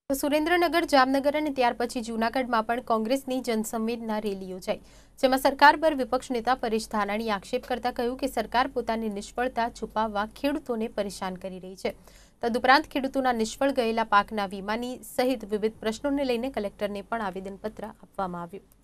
તો સુરેન્દ્રનગર, જામનગર અને ત્યાર પછી જૂનાગઢમાં પણ કોંગ્રેસની જનસંવેદના રેલી યોજાઈ, જેમાં સરકાર પર વિપક્ષ નેતા પરેશ ધાનાણીએ આક્ષેપ કરતા કહ્યું કે સરકાર પોતાની નિષ્ફળતા છુપાવવા ખેડૂતોને પરેશાન કરી રહી છે। તદુપરાંત ખેડૂતોના નિષ્ફળ ગયેલા પાકના વીમાની સહિત વિવિધ પ્રશ્નોને લઈને કલેક્ટરને પણ આવેદનપત્ર આપવામાં આવ્યું।